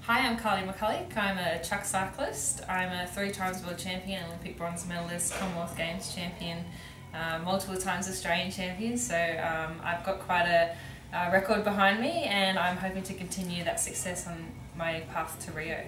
Hi, I'm Carly McCulloch. I'm a track cyclist. I'm a 3 times world champion, Olympic bronze medalist, Commonwealth Games champion, multiple times Australian champion. So I've got quite a record behind me, and I'm hoping to continue that success on my path to Rio.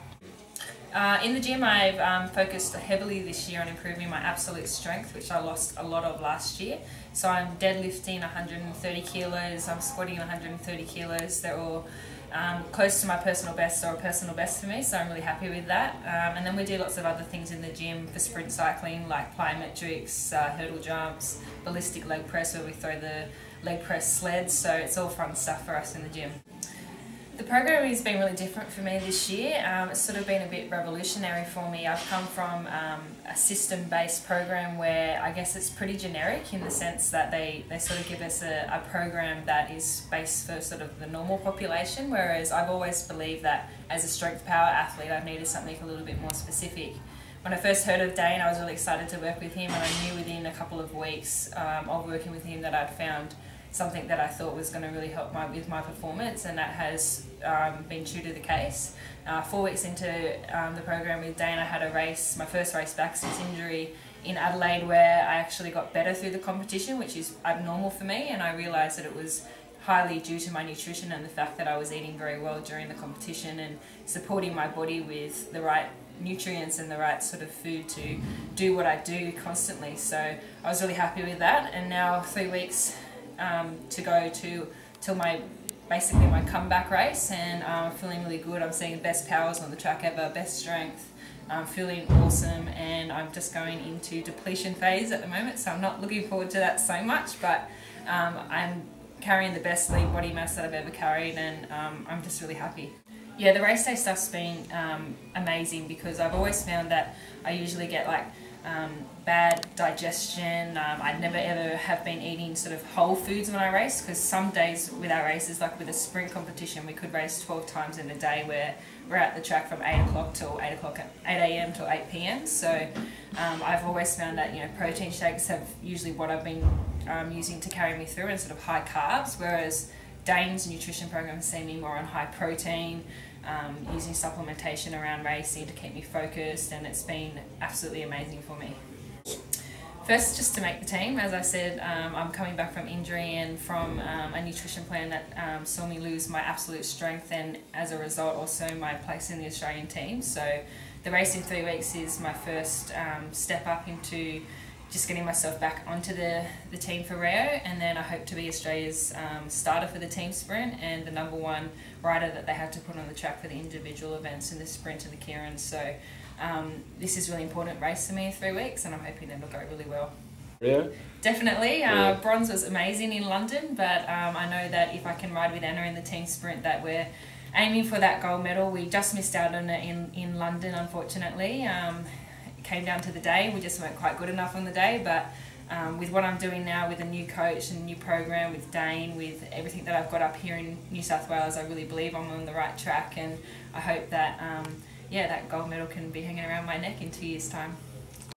In the gym, I've focused heavily this year on improving my absolute strength, which I lost a lot of last year. So I'm deadlifting 130 kilos, I'm squatting 130 kilos. They're all close to my personal best, or a personal best for me, so I'm really happy with that. And then we do lots of other things in the gym for sprint cycling, like plyometrics, hurdle jumps, ballistic leg press, where we throw the leg press sleds, so it's all fun stuff for us in the gym. The program has been really different for me this year. It's sort of been a bit revolutionary for me. I've come from a system-based program where I guess it's pretty generic in the sense that they sort of give us a program that is based for sort of the normal population, whereas I've always believed that as a strength power athlete I've needed something a little bit more specific. When I first heard of Dane, I was really excited to work with him, and I knew within a couple of weeks of working with him that I'd found something that I thought was going to really help with my performance, and that has been true to the case. 4 weeks into the program with Dane, I had a race, my first race back since injury, in Adelaide, where I actually got better through the competition, which is abnormal for me, and I realised that it was highly due to my nutrition and the fact that I was eating very well during the competition and supporting my body with the right nutrients and the right sort of food to do what I do constantly. So I was really happy with that, and now 3 weeks to go till basically my comeback race, and I'm feeling really good. I'm seeing the best powers on the track ever, best strength. I'm feeling awesome, and I'm just going into depletion phase at the moment, so I'm not looking forward to that so much, but I'm carrying the best lean body mass that I've ever carried, and I'm just really happy. Yeah, the race day stuff's been amazing, because I've always found that I usually get like bad digestion. I never ever have been eating sort of whole foods when I race, because some days with our races, like with a sprint competition, we could race 12 times in a day, where we're at the track from 8 o'clock till 8 a.m. till 8 p.m. So I've always found that, you know, protein shakes have usually what I've been using to carry me through, and sort of high carbs, whereas Dane's nutrition program has seen me more on high protein, using supplementation around racing to keep me focused, and it's been absolutely amazing for me. First, just to make the team, as I said, I'm coming back from injury and from a nutrition plan that saw me lose my absolute strength, and as a result also my place in the Australian team. So the race in 3 weeks is my first step up into just getting myself back onto the team for Rio, and then I hope to be Australia's starter for the team sprint and the #1 rider that they have to put on the track for the individual events in the sprint and the Keirin. So this is a really important race for me in 3 weeks, and I'm hoping that it'll go really well. Yeah? Definitely. Bronze was amazing in London, but I know that if I can ride with Anna in the team sprint, that we're aiming for that gold medal. We just missed out on it in London, unfortunately. Came down to the day, we just weren't quite good enough on the day, but with what I'm doing now with a new coach and a new program with Dane, with everything that I've got up here in New South Wales, I really believe I'm on the right track, and I hope that yeah, that gold medal can be hanging around my neck in 2 years' time.